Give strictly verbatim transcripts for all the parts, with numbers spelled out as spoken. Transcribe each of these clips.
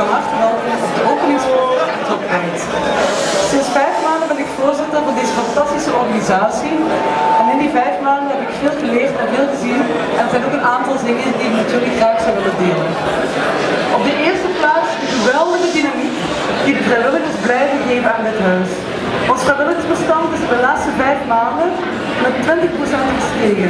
van harte welkom op de openingstopnight. Sinds vijf maanden ben ik voorzitter van deze fantastische organisatie. En in die vijf maanden heb ik veel geleerd en veel gezien. En er zijn ook een aantal dingen die ik natuurlijk graag zou willen delen. Op de eerste plaats de geweldige dynamiek die de vrijwilligers blijven geven aan dit huis. Ons vrijwilligersbestand is de laatste vijf maanden met twintig procent gestegen.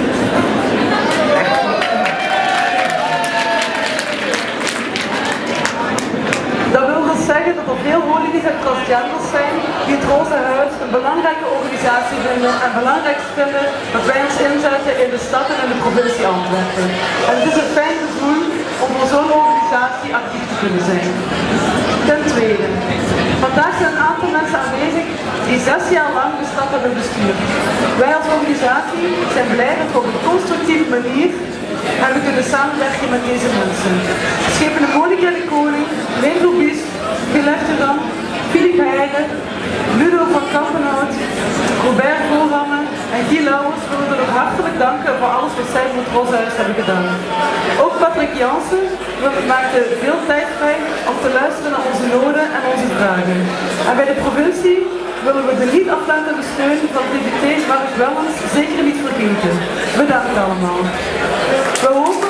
Dat wil dus zeggen dat er veel holides en transgenders zijn die het Roze Huis een belangrijke organisatie vinden en belangrijk vinden dat wij ons inzetten in de stad en in de provincie Antwerpen. En het is een fijn gevoel om voor zo'n organisatie actief te kunnen zijn. Ten tweede, vandaag zijn een aantal mensen aanwezig die zes jaar lang de stad hebben bestuurd. Wij als organisatie zijn blij dat we op een constructieve manier hebben kunnen samenwerken met deze mensen. Schepende Monika de Koning, Leen Robies, Gilles Duran, Philippe Heijden, Ludo van Kampenhout, Robert Voorhammen en Guy Lauwers willen we nog hartelijk danken voor alles wat zij voor het Roze Huis hebben gedaan. Ook Patrick Jansen maakte veel tijd vrij om te luisteren naar onze noden en onze vragen. En bij de provincie willen we de niet aflatende steun van T V T Mark Wellens zeker niet vergeten. Bedankt allemaal. We hopen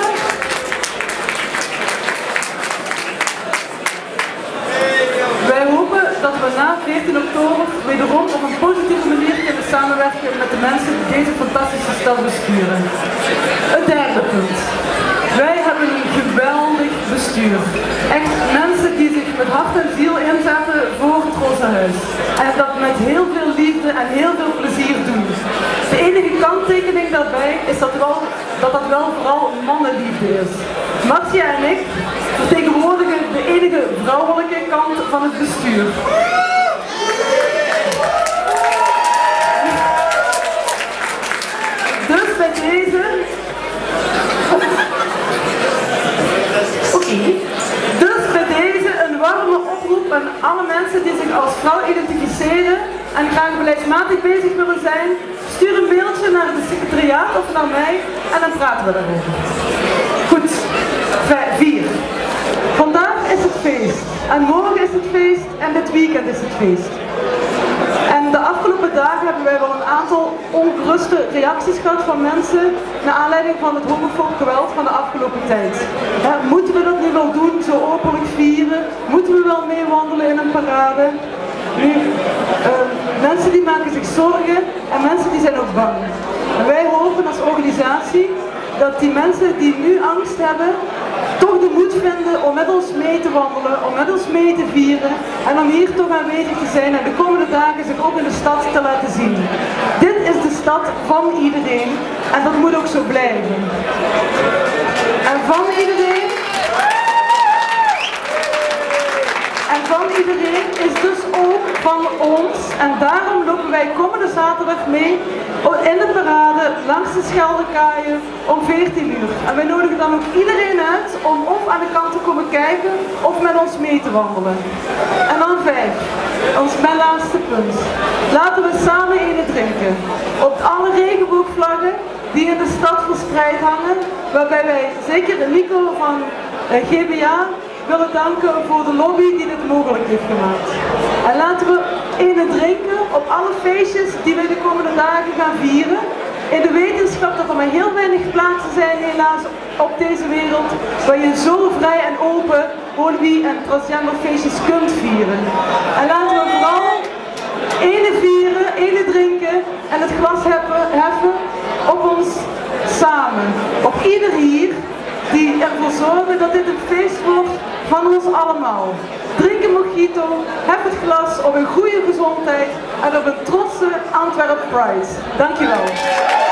Wij hopen dat we na veertien oktober wederom op een positieve manier kunnen samenwerken met de mensen die deze fantastische stad besturen. Het derde punt. Wij hebben een geweldig bestuur. Echt mensen die zich met hart en ziel inzetten voor het Roze Huis. En dat met heel veel liefde en heel veel plezier doen. De enige kanttekening daarbij is dat, wel, dat dat wel vooral mannenliefde is. Marcia en ik vertegenwoordigen de enige vrouwelijke kant van het bestuur. Dus bij deze... Oké. Okay. Dus bij deze een warme oproep aan alle mensen die zich als vrouw identificeren en graag beleidsmatig bezig willen zijn. Stuur een mailtje naar het secretariaat of naar mij en dan praten we daarover. Goed. vier. Vandaag is het feest. En morgen is het feest en dit weekend is het feest. En de afgelopen dagen hebben wij wel een aantal ongeruste reacties gehad van mensen naar aanleiding van het homofoob geweld van de afgelopen tijd. He, moeten we dat nu wel doen, zo openlijk vieren? Moeten we wel meewandelen in een parade? Nu, uh, mensen die maken zich zorgen en mensen die zijn ook bang. En wij hopen als organisatie dat die mensen die nu angst hebben, toch de moed vinden om met ons mee te wandelen, om met ons mee te vieren en om hier toch aanwezig te zijn en de komende dagen zich ook in de stad te laten zien. Dit is de stad van iedereen en dat moet ook zo blijven. En van iedereen, en van iedereen is dus ook van ons en daarom lopen wij komende zaterdag mee in de parade langs de Scheldekaaien om veertien uur. En wij nodigen dan ook iedereen uit om of aan de kant te komen kijken of met ons mee te wandelen. En dan vijf, ons mijn laatste punt. Laten we samen ene drinken. Op alle regenboogvlaggen die in de stad verspreid hangen, waarbij wij zeker Nico van uh, G B A willen danken voor de lobby die dit mogelijk heeft gemaakt. En laten we ene drinken op alle feestjes die wij de komende dagen gaan vieren. In de wetenschap dat er maar heel weinig plaatsen zijn helaas op deze wereld waar je zo vrij en open holy- en transgender feestjes kunt vieren. En laten we vooral ene vieren, ene drinken en het glas heffen, heffen op ons samen. Op ieder hier die ervoor zorgen dat dit een feest wordt van ons allemaal. Drink een mojito, hef het glas op een goede gezondheid en op een trotse Antwerp Pride. Dankjewel.